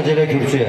acele kürsüye.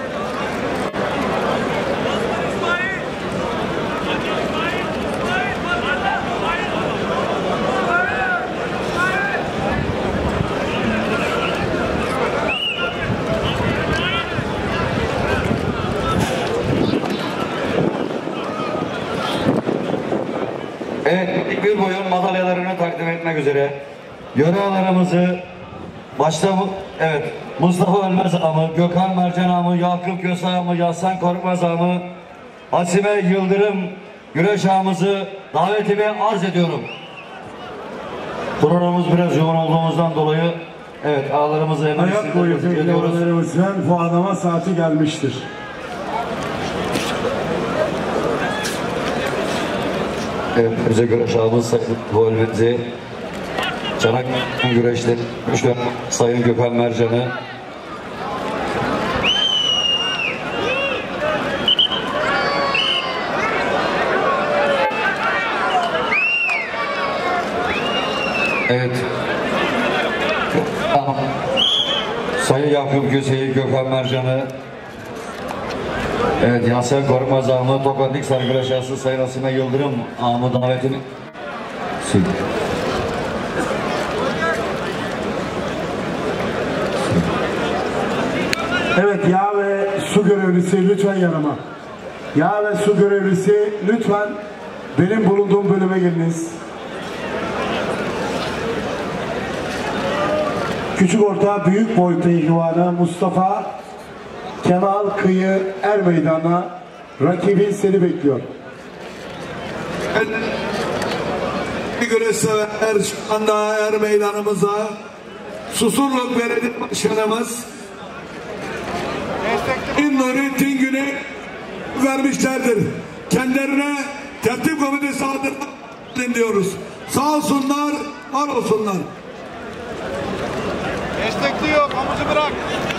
Evet, ilk bir boyun madalyalarını takdim etmek üzere yörelerimizi başta Mustafa Ölmez ağamı, Gökhan Mercan ağamı, Yakup Köse ağamı, Yaslan Korkmaz ağamı, Hasime Yıldırım güreş ağamızı davetimi arz ediyorum. Programımız biraz yoğun olduğumuzdan dolayı ağalarımızı hemen ayak boyu yörelerimizen puanlama saati gelmiştir. Evet, bize güreş ağamız bu ölmemizi Çanak güreşte Sayın Gökhan Mercan'ı Sayın Yakup Köse'yi, Gökhan Mercan'ı Yasen Korkmaz ağamı, Tokandik Sargılaş ağası Sayın Hasime Yıldırım ağamı davetini Evet, yağ ve su görevlisi lütfen yanıma. Yağ ve su görevlisi lütfen benim bulunduğum bölüme geliniz. Küçük orta büyük boy pehlivanı Mustafa Kemal Kıyı Er Meydanı'na rakibin seni bekliyor. Güreş sever şu anda Er Meydanımıza Susurluk Belediye Başkanımız Nurettin Güney vermişlerdir. Kendilerine tertip komitesi adına diyoruz. Sağ olsunlar, var olsunlar. Destekliyor, kamucu bırak.